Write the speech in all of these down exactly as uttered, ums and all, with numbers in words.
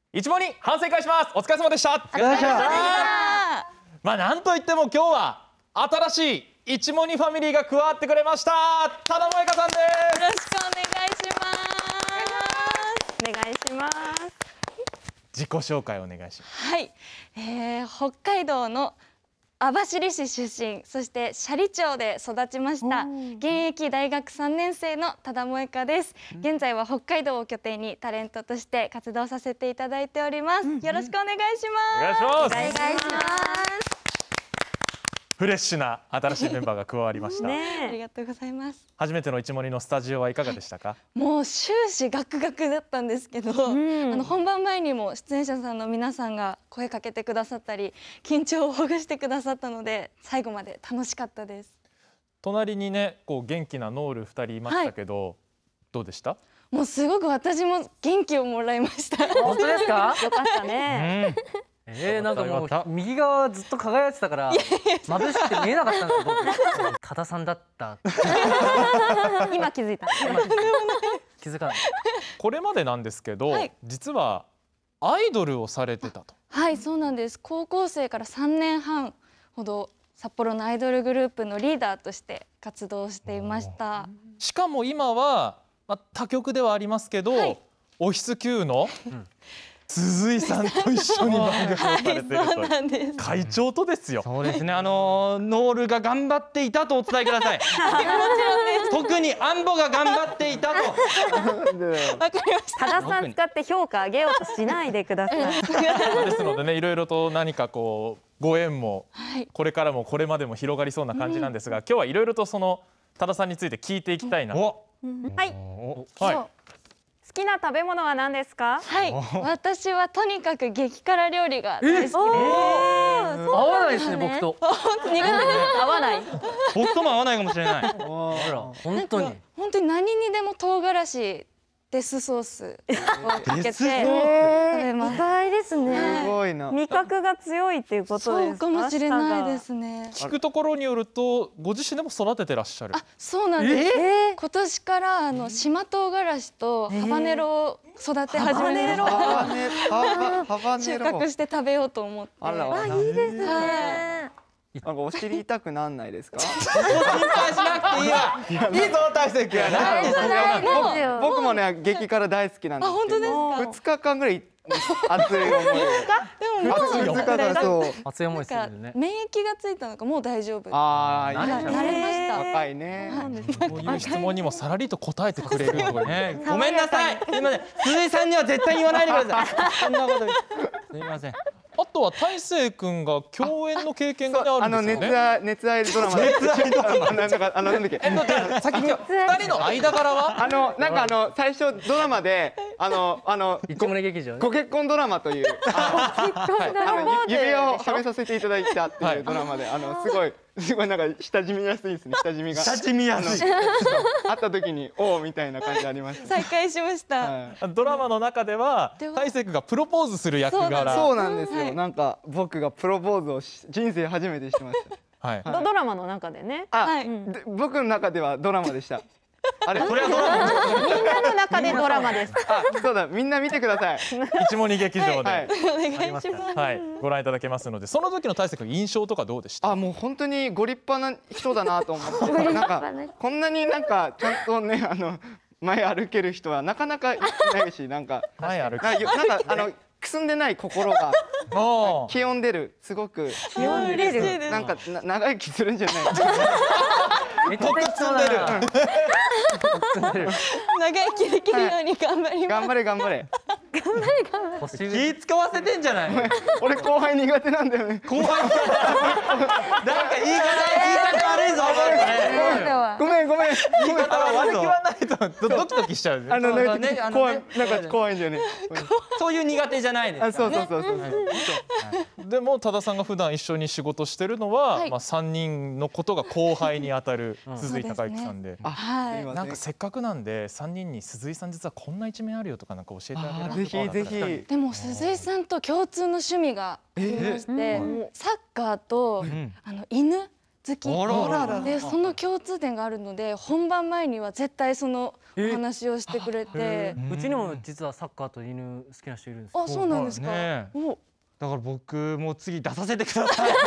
一問に反省会します。お疲れ様でした。 お疲れ様でした。 まあなんといっても今日は新しい一問にファミリーが加わってくれました。多田萌香さんです。 よろしくお願いします。 お願いします。 自己紹介お願いします。 はい、えー、北海道の網走市出身、そして斜里町で育ちました現役大学さんねん生の多田萌香です。現在は北海道を拠点にタレントとして活動させていただいております。よろしくお願いします。 お願いします。 お願いします。 フレッシュな新しいメンバーが加わりました。 ね、ありがとうございます。 初めての一問のスタジオはいかがでしたか？ もう終始ガクガクだったんですけど、うん、あの本番前にも出演者さんの皆さんが声かけてくださったり緊張をほぐしてくださったので最後まで楽しかったです。 隣にねこう元気なノールふたりいましたけど、はい、どうでした？ もうすごく私も元気をもらいました。 本当ですか？よかったね。うんえー、なんかもう右側ずっと輝いてたから眩しくて見えなかったんですけど多田さんだった今気づいた気づかない。 これまでなんですけど、はい、実はアイドルをされてたと。 はい、そうなんです。高校生からさんねんはんほど札幌のアイドルグループのリーダーとして活動していました。 しかも今は、まあ、他局ではありますけど、はい、オフィス級の、うん鈴井さんと一緒に番組をされているという会長とですよ。 そうですね。あのノールが頑張っていたとお伝えください。特にアンボが頑張っていたと。わかりました。 多田さん使って評価上げようとしないでください。 ですのでね、いろいろと何かこうご縁もこれからもこれまでも広がりそうな感じなんですが、今日はいろいろとその多田さんについて聞いていきたいな。 はい。はい。好きな食べ物は何ですか？ はい、私はとにかく激辛料理が大好きです。合わないですね、僕と。 苦手です。 合わない。 僕とも合わないかもしれない。本当に。 本当に何にでも唐辛子。デスソースをかけて食べます。意外ですね。 すごいな。 味覚が強いっていうことですか？ そうかもしれないですね。 聞くところによると、ご自身でも育ててらっしゃる。 あ、そうなんです。今年からあの島唐辛子とハバネロを育て始めました。収穫して食べようと思って。 あら、 いいですね。 なんかお尻痛くなんないですか？ 心配しなくていいわ。いいぞ大勢君。 僕もね激辛大好きなんですけど、ふつかかんぐらい熱い思い。 でも熱いからそう。 熱い思いするね。 免疫がついたのかもう大丈夫。 ああ、 慣れました。 若いね。 こういう質問にもさらりと答えてくれるのね。 ごめんなさい。すみません。鈴井さんには絶対に言わないでください。そんなこと。すみません。 あとは大勢君が共演の経験があるんですよね。 あの熱愛ドラマ。 熱愛ドラマ。 なんかあのなんだっけ。 先に二人の間柄は？ あのなんかあの最初ドラマであのあの一問劇場。 ご結婚ドラマという指輪をはめさせていただいたっていうドラマであのすごいすごいなんか親しみやすいですね。親しみが。 親しみやすい。 会った時におおみたいな感じありました。 再会しました。 ドラマの中では大勢君がプロポーズする役柄。 そうなんですよ。なんか僕がプロポーズを人生初めてしました。 はい。 ドラマの中でね。 あ、僕の中ではドラマでした。 あれ、これはドラマ。 みんなの中でドラマです。 あ、そうだ、みんな見てください。 一問に劇場で。 お願いします。 はい、ご覧いただけますので、その時の大勢君印象とかどうでした？ あ、もう本当にご立派な人だなと思って、なんかこんなになんかちゃんとね、あの前歩ける人はなかなかいないし、なんか前歩けなんかあのくすんでない心が気温出る、すごく気温出る、 なんか長生きするんじゃない。 とくつんでる。 長生きできるように頑張ります。 頑張れ頑張れ。 頑張れ頑張れ。気使わせてんじゃない。 俺後輩苦手なんだよね。 後輩。なんか言い方言い方悪いぞ。 ごめんごめん。 言い方は悪くはないとドキドキしちゃう。 あのなんか怖いなんか怖いんだよね。 そういう苦手じゃないです。 あ、そうそうそうそう。 でも多田さんが普段一緒に仕事してるのは、まあ三人のことが後輩にあたる鈴井貴之さんで、なんかせっかくなんで三人に鈴井さん実はこんな一面あるよとかなんか教えてあげられる。ぜひぜひ。 でも鈴井さんと共通の趣味がありまして、サッカーとあの犬。ず好きで、その共通点があるので本番前には絶対そのお話をしてくれて、 うちにも実はサッカーと犬好きな人いるんです。 あ、そうなんですか。 だから僕も次出させてください。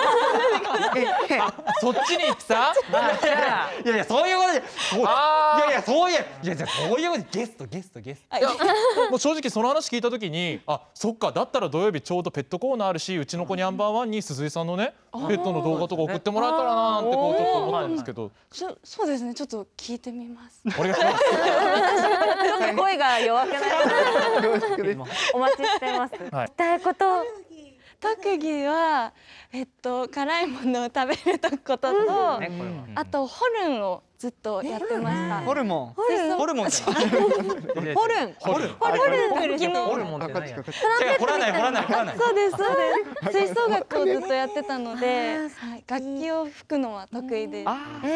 そっちに行ったいやいやそういうことで、いやいやそういういやじゃそういうことでゲストゲストゲスト。 いやもう正直その話聞いた時に、あ、そっか、だったら土曜日ちょうどペットコーナーあるし、うちの子にナンバーワンに鈴井さんのねペットの動画とか送ってもらえたらななんてこうちょっと思ったんですけど。 そそうですね、ちょっと聞いてみます。 お願いします。 ちょっと声が弱くなる。お待ちしてます。 聞きたいこと。特技はえっと辛いものを食べることと、あとホルンをずっとやってました。 ホルモン。 ホルモンじゃない。 ホルン。 ホルン。 ホルン。昨日。 ホルモンって何や。 掘らない掘らない掘らない。 そうですそうです。吹奏楽をずっとやってたので、楽器を吹くのは得意です。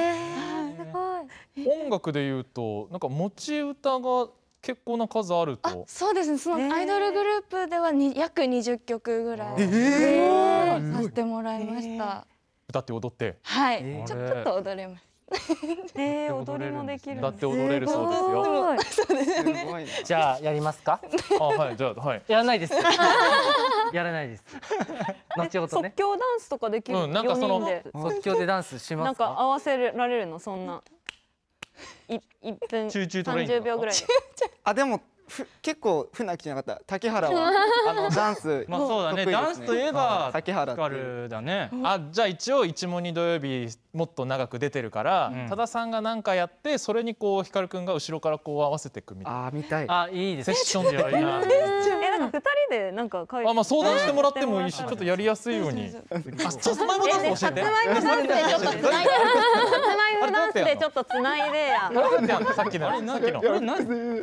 音楽でいうとなんか持ち歌が結構な数あると。 そうですね。そのアイドルグループではに約にじゅっきょくぐらいさせてもらいました。 歌って踊って。 はい。ちょちょっと踊れます。 ええ、踊りもできる。 だって踊れるそうですよ。 そうですね。 じゃあやりますか。 あ、はい、じゃあはい。 やらないです。やらないです。後ほどね。 即興ダンスとかできる。 うん、なんかその即興でダンスしますか。 なんか合わせられるのそんな。い一分三十秒ぐらい。 あ、でも結構船木じゃなかった。竹原はあのダンス。 まあそうだね。ダンスといえば竹原ヒカルだね。 あ、じゃあ一応一問二土曜日もっと長く出てるから、多田さんが何かやってそれにこうヒカルくんが後ろからこう合わせていくみたいな。 あ、見たい。 あ、いいです。 セッションではいいな。 え、なんか二人でなんかあ、まあ相談してもらってもいいし、ちょっとやりやすいように。あ、さつまいもダンス教えて。 さつまいもダンスでちょっとつないで。さつまいもダンスでちょっとつないでや。 さっきの。さっきの。 これ何？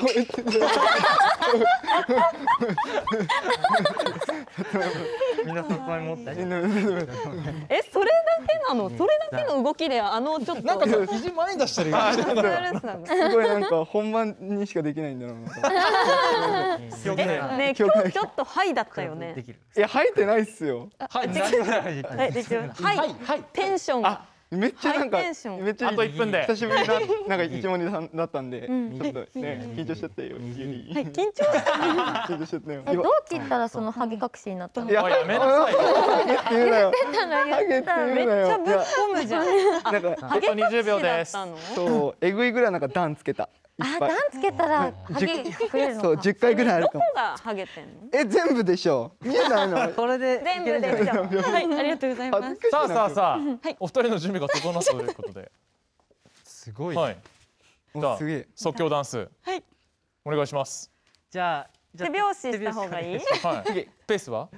みんなさつまいもって。 え、それだけなの？それだけの動きであのちょっとなんかさ、肘前に出してるよ。 すごいなんか本番にしかできないんだろうな。 ね、今日ちょっとハイだったよね。 いや、入ってないっすよ。 はい、何はい、できる。はい、はい、テンションが。 めっちゃなんか、めっちゃあといっぷんで久しぶりななんか一問にだったんで、ちょっとね緊張しちゃったよ。 はい、緊張。 緊張しちゃったよ。 え、どう切ったらそのハゲ隠しになったの？ いや、 やめなさい。 ハゲって言うなよ。ハゲって言うなよ。 めっちゃぶっ込むじゃん。 なんかあとにじゅうびょうです。 そう、えぐいぐらいなんか段つけた。 あ、段つけたらハゲ隠れるのか。 そう、十回ぐらいあるかも。 どこがハゲてんの？ え、全部でしょ。見えないの。 これで全部でしょ。 はい、ありがとうございます。 さあさあさあ、お二人の準備が整ったということで。 すごい。 はい。じゃあすげえ。 即興ダンス。 はい。 お願いします。 じゃあ手拍子した方がいい？ はい。ペースは？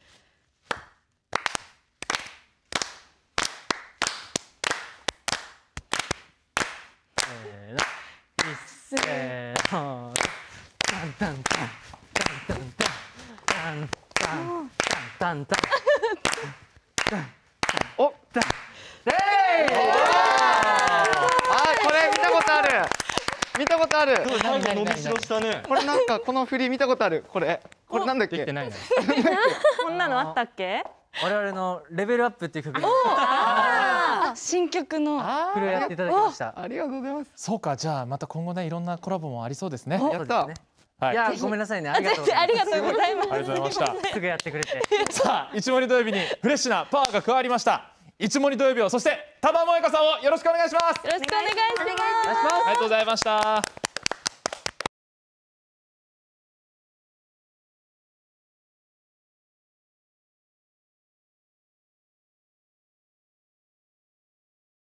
せーの。タンタンタンタンタンタンタンタンタンタン。 お、あ、これ見たことある。見たことある。 最後伸びしろしたね。 これなんかこの振り見たことある。これ、これなんだっけ？ できてないね。 こんなのあったっけ？ 我々のレベルアップっていう曲に新曲のこれをやっていただきました。 ありがとうございます。 そうか、じゃあまた今後ねいろんなコラボもありそうですね。 やった。 はい。 いやごめんなさいね。ありがとうございます。 ありがとうございます。 ありがとうございました。 すぐやってくれて。 さあ、一森土曜日にフレッシュなパワーが加わりました。一森土曜日を、そして多田萌香さんをよろしくお願いします。 よろしくお願いします。 ありがとうございました。